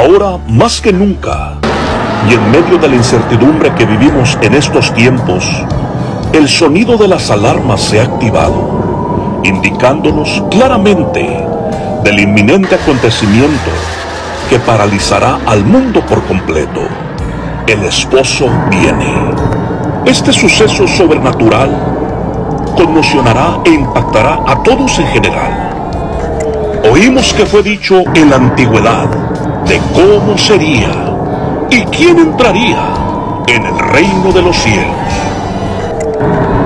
Ahora, más que nunca, y en medio de la incertidumbre que vivimos en estos tiempos, el sonido de las alarmas se ha activado, indicándonos claramente del inminente acontecimiento que paralizará al mundo por completo. El esposo viene. Este suceso sobrenatural conmocionará e impactará a todos en general. Oímos que fue dicho en la antigüedad de cómo sería y quién entraría en el reino de los cielos.